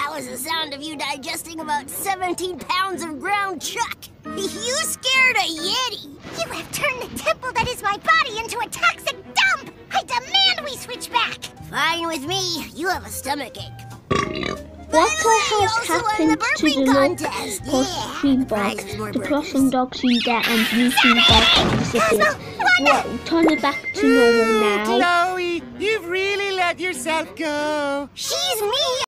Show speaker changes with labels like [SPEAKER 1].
[SPEAKER 1] That was the sound of you digesting about 17 pounds of ground chuck. You scared a Yeti.
[SPEAKER 2] You have turned the temple that is my body into a toxic dump. I demand we switch back.
[SPEAKER 1] Fine with me. You have a stomachache.
[SPEAKER 3] What has happened to the
[SPEAKER 1] contest.
[SPEAKER 3] low-cost feedback? The crossing dogs you get and new feedback disappear. Whoa, turn it back to normal now.
[SPEAKER 4] Chloe, you've really let yourself go.
[SPEAKER 1] She's me.